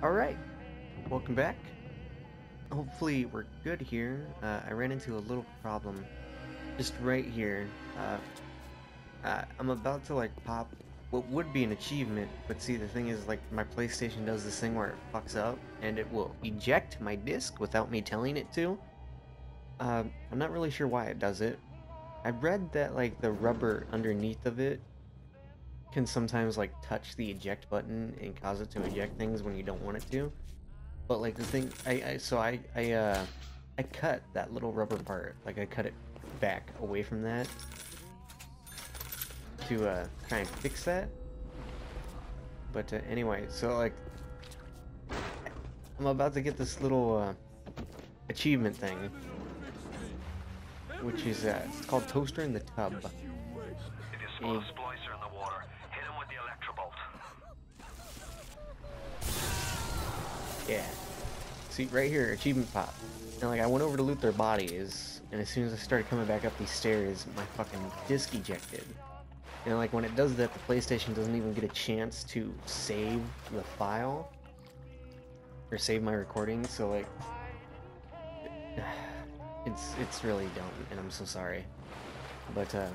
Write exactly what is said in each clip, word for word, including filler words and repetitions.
Alright, welcome back. Hopefully we're good here. Uh, I ran into a little problem just right here. Uh, uh, I'm about to like pop what would be an achievement, but see the thing is like my PlayStation does this thing where it fucks up and it will eject my disc without me telling it to. Uh, I'm not really sure why it does it. I read that like the rubber underneath of it can sometimes like touch the eject button and cause it to eject things when you don't want it to. But like the thing, I, I so I I uh I cut that little rubber part, like I cut it back away from that to uh try and fix that. But uh, anyway, so like I'm about to get this little uh, achievement thing, which is uh it's called Toaster in the Tub. If you spot a splicer in the water, hit him with the electrobolt. Yeah. See, right here, achievement pop. And like, I went over to loot their bodies, and as soon as I started coming back up these stairs, my fucking disc ejected. And like, when it does that, the PlayStation doesn't even get a chance to save the file. Or save my recording, so like... It's, it's really dumb, and I'm so sorry. But, uh...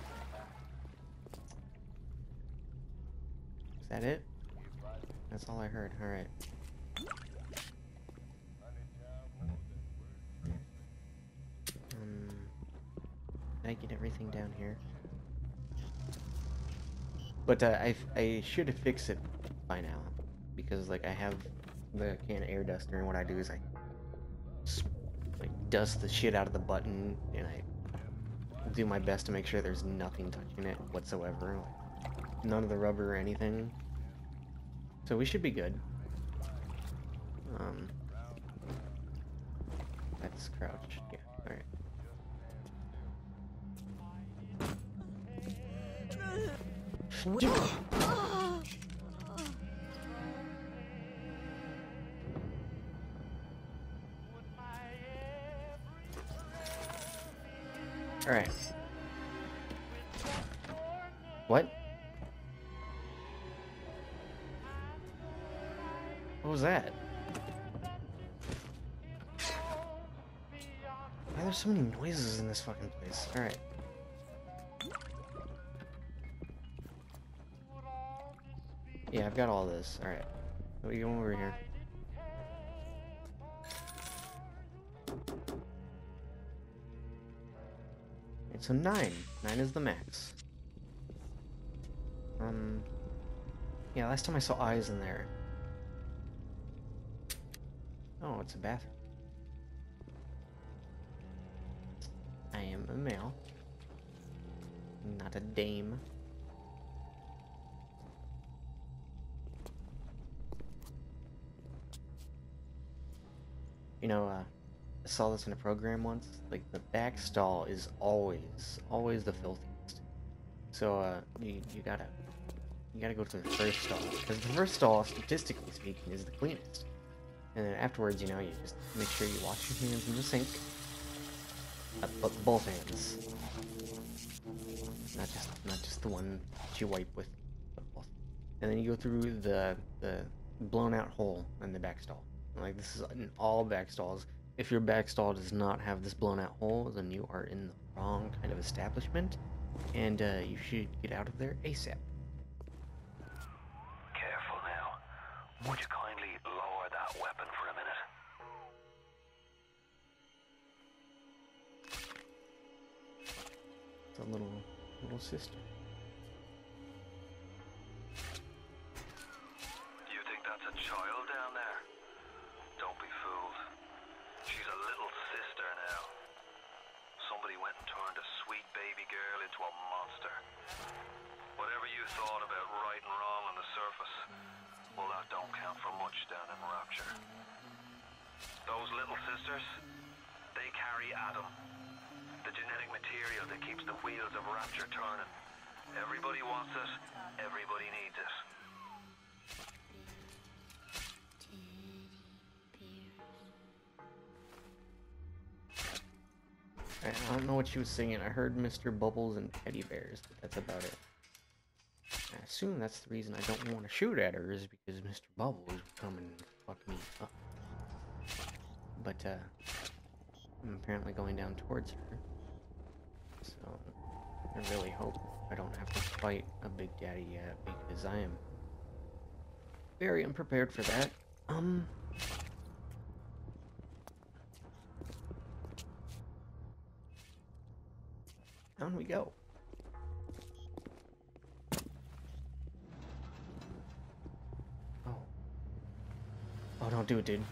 is that it? That's all I heard, alright. Um, can I get everything down here? But uh, I, I should fix it by now, because like I have the can of air duster, and what I do is I like dust the shit out of the button, and I do my best to make sure there's nothing touching it whatsoever, like, none of the rubber or anything. So we should be good. Um, that's crouch. Yeah. All right. Alright. What? What was that? Why are there so many noises in this fucking place? Alright. Yeah, I've got all this. Alright. What are you going over here? So nine. Nine is the max. Um, yeah, last time I saw eyes in there. Oh, it's a bathroom. I am a male. Not a dame. You know, uh, I saw this in a program once. Like, the back stall is always, always the filthiest. So, uh, you, you gotta, you gotta go to the first stall. Because the first stall, statistically speaking, is the cleanest. And then afterwards, you know, you just make sure you wash your hands in the sink. Uh, but both hands. Not just, not just the one that you wipe with, but both. And then you go through the, the blown out hole in the back stall. Like, this is in all back stalls. If your back stall does not have this blown out hole, then you are in the wrong kind of establishment, and uh, you should get out of there ASAP. Careful now. Would you kindly lower that weapon for a minute? It's a little, little sister. You think that's a child down there? Don't be fooled. She's a little sister now. Somebody went and turned a sweet baby girl into a monster. Whatever you thought about right and wrong on the surface, well, that don't count for much down in Rapture. Those little sisters, they carry Adam, the genetic material that keeps the wheels of Rapture turning. Everybody wants it, everybody needs it. I don't know what she was singing. I heard Mister Bubbles and Teddy Bears, but that's about it. I assume that's the reason I don't want to shoot at her, is because Mister Bubbles would come and fuck me up. But, uh, I'm apparently going down towards her. So, I really hope I don't have to fight a Big Daddy yet, because I am very unprepared for that. Um... Down we go. Oh. Oh, don't do it, dude.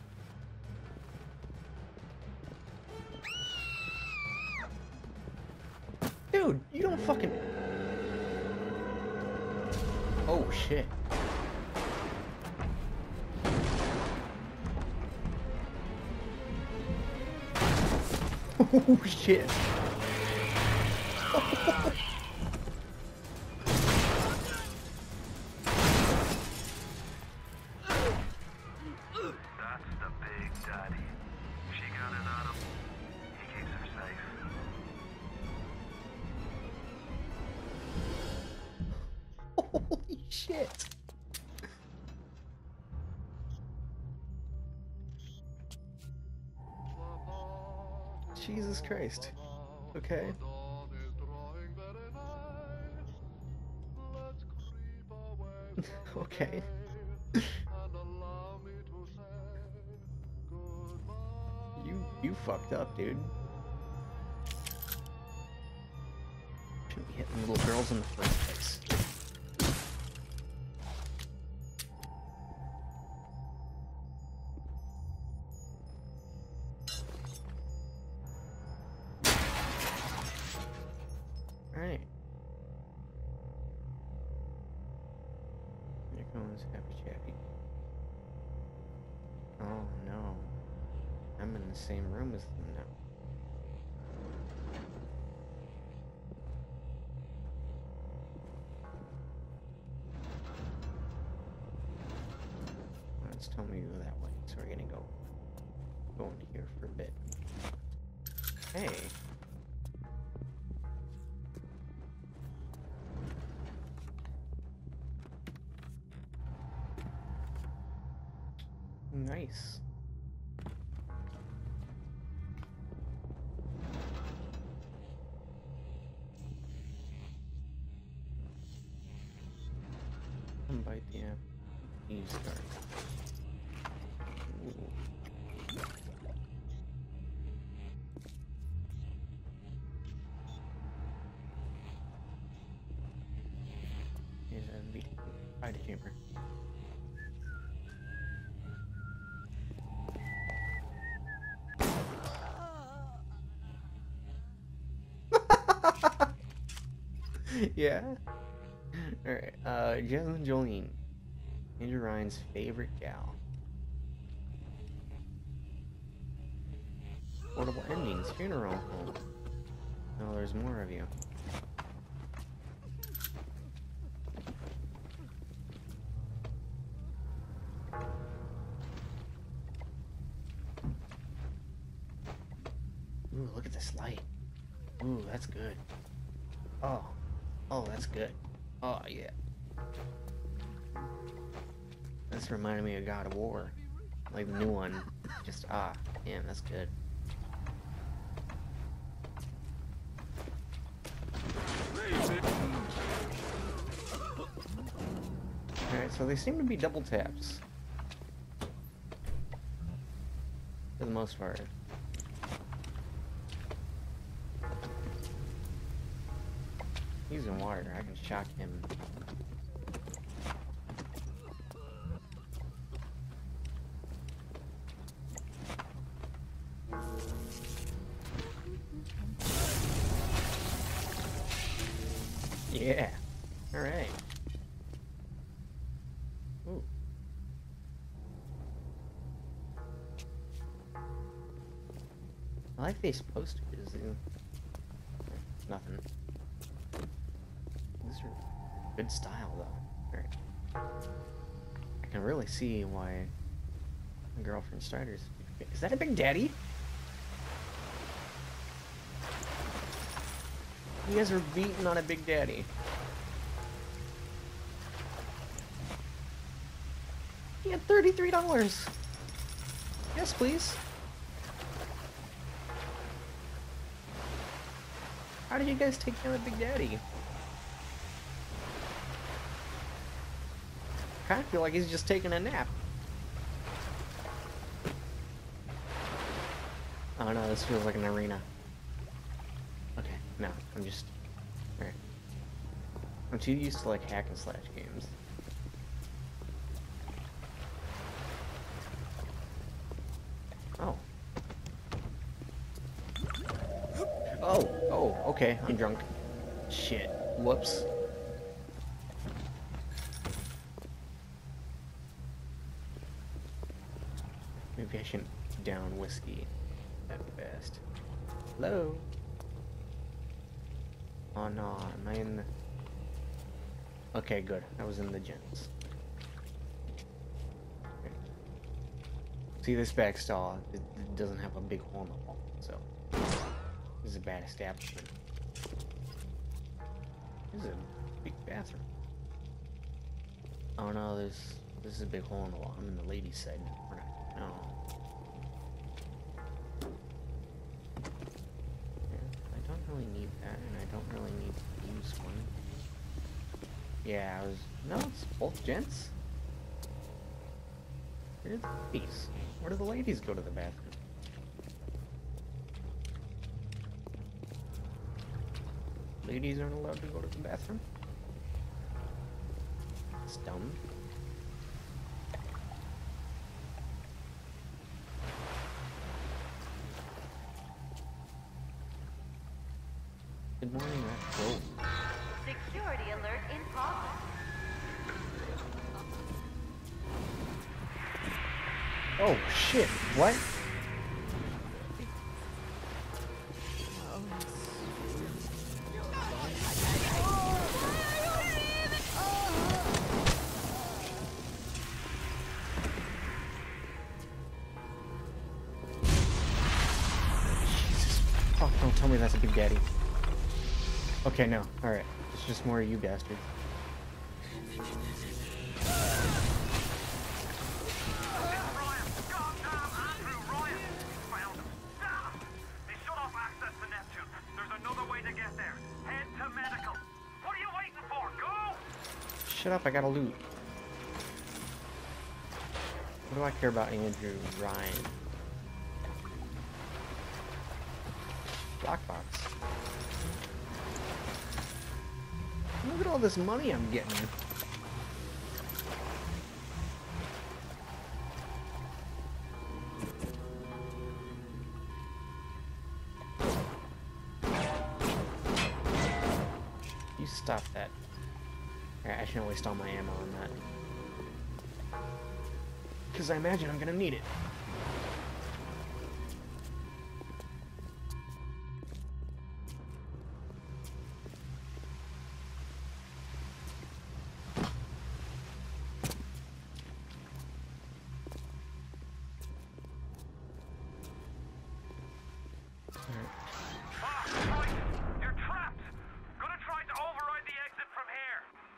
Dude, you don't fucking... Oh, shit. Oh, shit. That's the Big Daddy. She got it on him. He keeps her safe. Holy shit. Jesus Christ. Okay. Okay. you you fucked up, dude. Shouldn't be hitting little girls in the first place. Alright. Here comes Happy Chappy. Oh no. I'm in the same room as them now. Let's tell me to go that way. So we're gonna go go into here for a bit. Hey. Nice. Come bite the app. You start. Ooh. Here's a beat. Bite the chamber. Yeah. Alright, uh, Jasmine Jolene. Andrew Ryan's favorite gal. Portable endings, funeral home. Oh, there's more of you. Ooh, look at this light. Ooh, that's good. Oh. Oh, that's good. Oh, yeah. This reminded me of God of War. Like the new one. Just, ah, damn, that's good. Alright, so they seem to be double taps. For the most part. He's in water. I can shock him. Yeah. All right. Ooh. I like these posters. Nothing. These are good style, though. Alright. I can really see why my girlfriend starters. Is that a Big Daddy? You guys are beating on a Big Daddy. He had thirty-three dollars. Yes, please. How did you guys take down the Big Daddy? I kind of feel like he's just taking a nap. Oh no, this feels like an arena. Okay, no, I'm just... Alright. I'm too used to like hack and slash games. Oh. Oh, oh, okay, I'm drunk. Shit. Whoops. Maybe I shouldn't down whiskey that fast. Hello? Oh no, am I in the... Okay, good. I was in the gents. Okay. See, this back stall, it, it doesn't have a big hole in the wall, so... This is a bad establishment. This is a big bathroom. Oh no, there's... This is a big hole in the wall. I'm in the ladies' side now. We're not... No. Yeah, I don't really need that, and I don't really need to use one. Yeah, I was... No, it's both gents. Where are the ladies? Where do the ladies go to the bathroom? Ladies aren't allowed to go to the bathroom? It's dumb. Good morning, Matt. Whoa. Security alert in progress. Oh, shit. What? Jesus. Oh, don't tell me that's a Big Daddy. Okay, no. Alright. It's just more of you bastards. Shut up, I gotta loot. What do I care about Andrew Ryan? Lockbox. Look at all this money I'm getting. You stop that. Alright, I shouldn't waste all my ammo on that. Because I imagine I'm gonna need it. You're trapped! Gonna try to override the exit from here!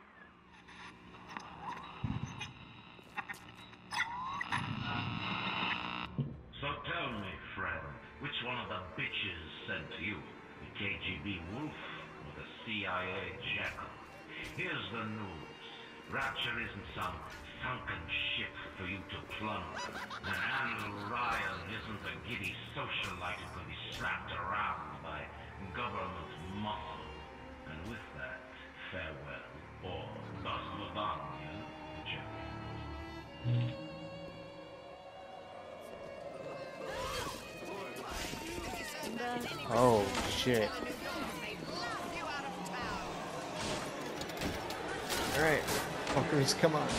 So tell me, friend, which one of the bitches sent you? The K G B Wolf or the C I A Jackal? Here's the news. Rapture isn't some sunken ship for you to plunder. And Andrew Ryan isn't a giddy socialite who can be slapped around by government muscle. And with that, farewell, or Dos Lavagna, Jackal. Oh, shit. Alright, fuckers, come on.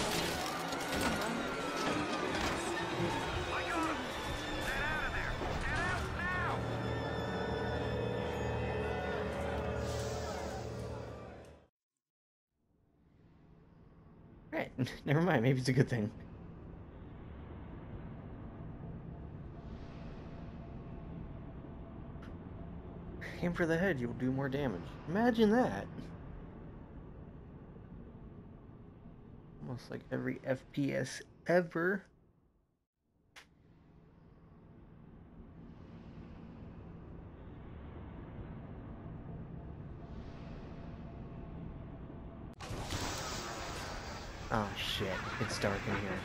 Alright, never mind, maybe it's a good thing. Aim for the head, you'll do more damage. Imagine that. Almost like every F P S ever. Oh shit, it's dark in here.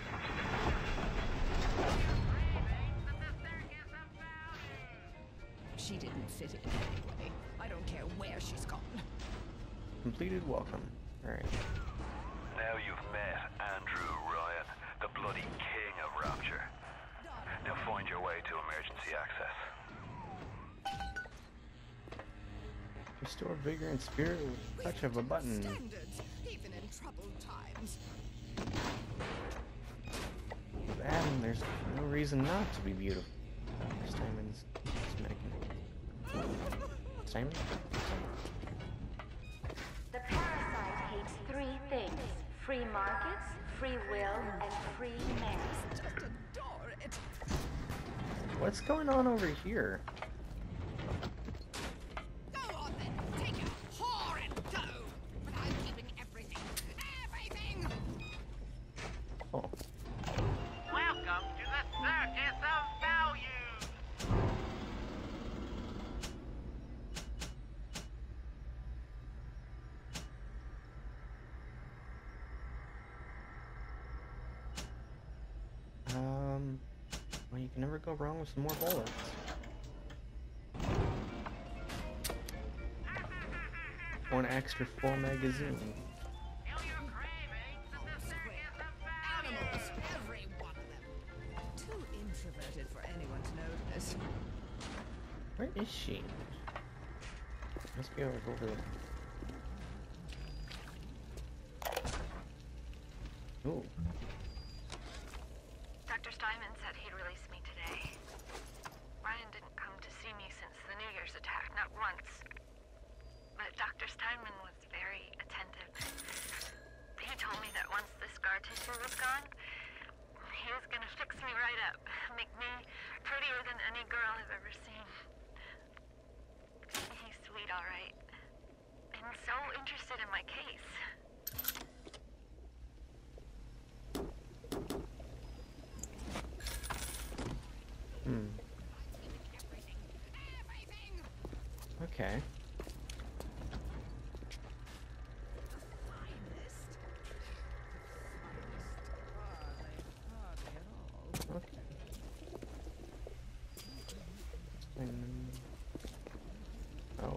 She didn't fit in anyway. I don't care where she's gone. Completed welcome. Alright. Now you've met Andrew Ryan, the bloody king of Rapture. Now find your way to emergency access. Restore vigor and spirit with the touch of a button. Standards, even in troubled times. With Adam, there's no reason not to be beautiful. Steinman's smacking. Steinman? The parasite hates three things: free markets, free will, and free man. Just adore it. What's going on over here? Go on then, take your whore and go. But I'm keeping everything. Everything! Oh. Welcome to the Circus of Value! Um, well, you can never go wrong with some more bullets. One extra full magazine. Feel your cravings at the Circus of Value! Animals, every one of them. Too introverted for anyone to notice. Where is she? Must be over, over there. Ooh. Doctor Steinman said he'd release me today. Ryan didn't come to see me since the New Year's attack, not once. But Doctor Steinman was very attentive. He told me that once the scar tissue was gone, he was gonna fix me right up, make me prettier than any girl I've ever seen. He's sweet, all right. And so interested in my case. Hmm. Okay. Okay. Um, oh.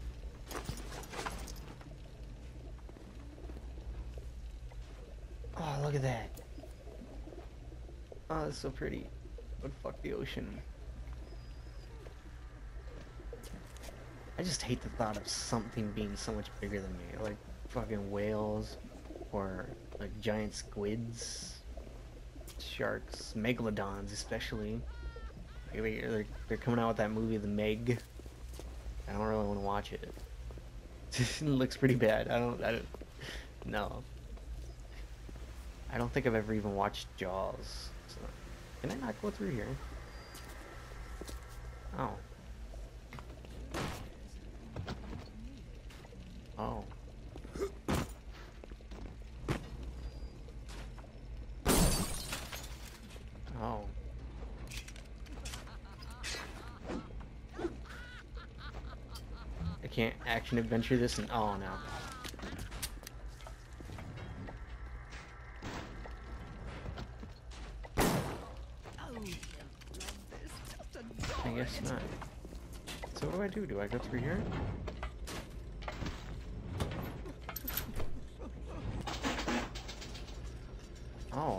Oh, look at that. Oh, that's so pretty. But fuck the ocean. I just hate the thought of something being so much bigger than me, like fucking whales, or like giant squids, sharks, megalodons especially. Like, they're, they're coming out with that movie, The Meg. I don't really want to watch it. It looks pretty bad. I don't, I don't, no. I don't think I've ever even watched Jaws. So, can I not go through here? Oh. Oh. Oh. I can't action adventure this and oh no. I guess not. So what do I do? Do I go through here? Oh.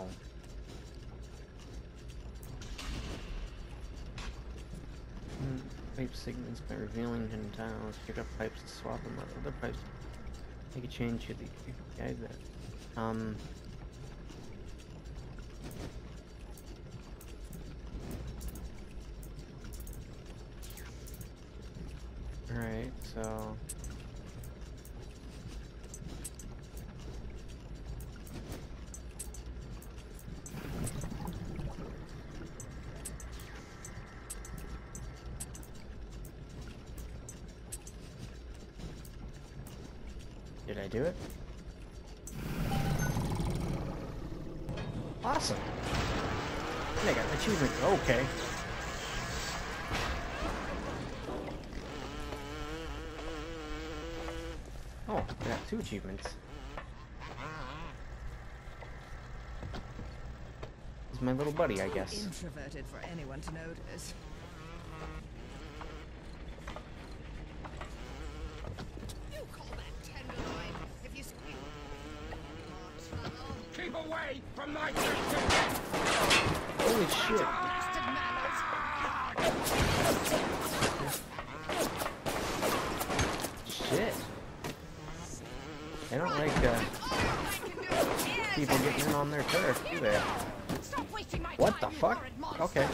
Mm, pipe segments by revealing hidden tiles. Pick up pipes and swap them with other pipes. Make a change to the guide that. Um. Alright, so. Did I do it? Awesome! I got an achievement. Okay. Oh, I got two achievements. He's my little buddy, I guess. Introverted for anyone to notice. You call that tenderloin if you squeeze. Keep away from my kitchen! Holy shit. Blasted manners. Shit. They don't like uh, people getting in on their turf, do they? Stop wasting my What the time, you fuck? horrid monster. Okay.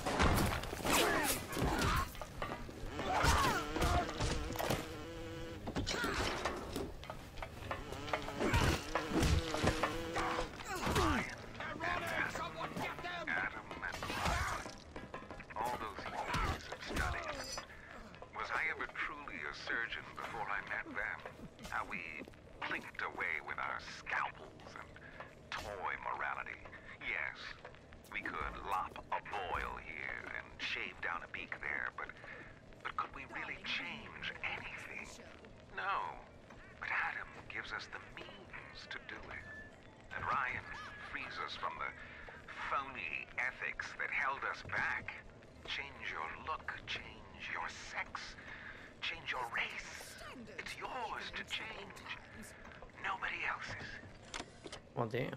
Someone get them! Adam and Ryan. All those years of studying. Was I ever truly a surgeon before I met them? How we plinked away with our scalpels and toy morality. Yes, we could lop a boil here and shave down a beak there, but but could we really change anything? No. But Adam gives us the means to do it. And Ryan frees us from the phony ethics that held us back. Change your look, change your sex, change your race. It's yours to change. Nobody else's. Well, damn.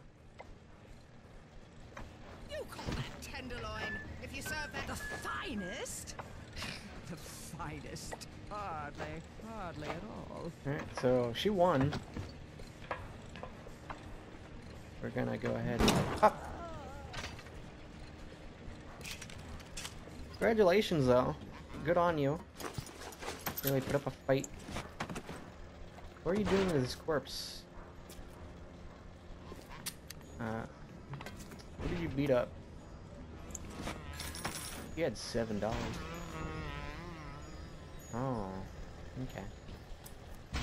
You call that tenderloin if you serve that the finest? The finest. Hardly. Hardly at all. Alright, so she won. We're gonna go ahead and... Ah! Congratulations, though. Good on you. Really put up a fight. What are you doing with this corpse? Uh, what did you beat up? You had seven dollars. Oh, okay.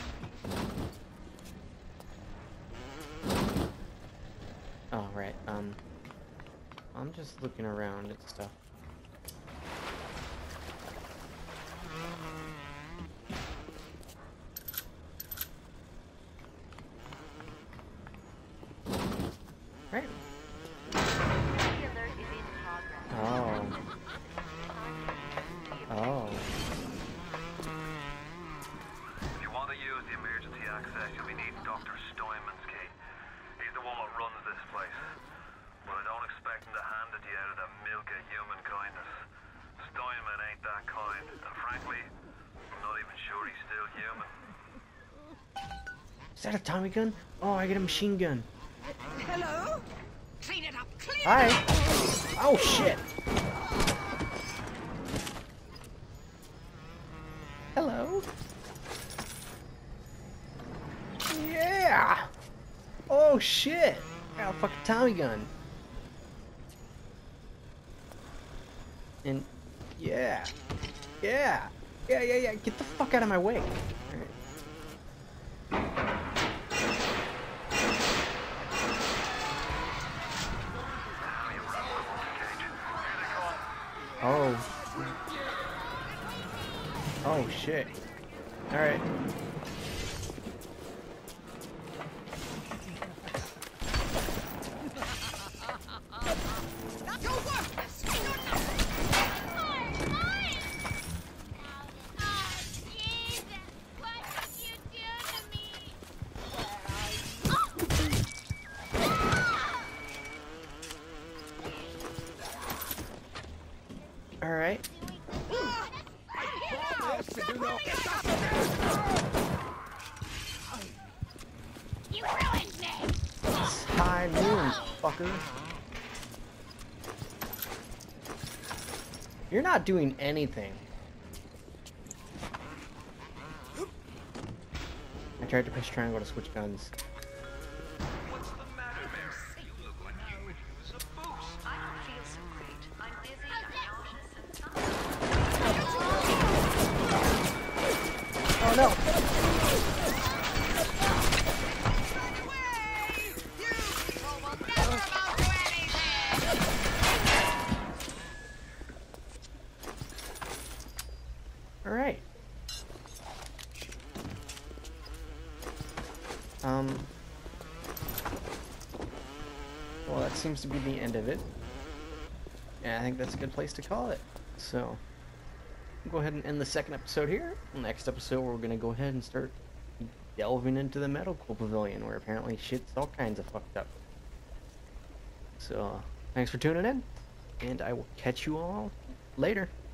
Oh, right. Um, I'm just looking around at stuff. Right. The alert is in progress. Oh. Oh. If you want to use the emergency access, you'll be needing Doctor Steinman's key. He's the one that runs this place. But I don't expect him to hand it to you out of the milk of human kindness. Steinman ain't that kind, and frankly, I'm not even sure he's still human. Is that a Tommy gun? Oh, I get a machine gun. Hello? Clean it up. Clean it Hi. up. Oh shit. Hello. Yeah. Oh shit. I got a fucking Tommy gun. And yeah. Yeah. Yeah, yeah, yeah. Get the fuck out of my way. All right. Oh. Oh shit. Alright. You're worthless. You're Alright. You ruined me. It's high noon, fucker. You're not doing anything. I tried to press triangle to switch guns. What's the matter, Mary? You look like you could use a boost. I don't feel so great. I'm dizzy, I'm nauseous, and Oh no! Alright. Um. Well, that seems to be the end of it. And I think that's a good place to call it. So, we'll go ahead and end the second episode here. Next episode, we're going to go ahead and start delving into the medical pavilion, where apparently shit's all kinds of fucked up. So, thanks for tuning in, and I will catch you all later.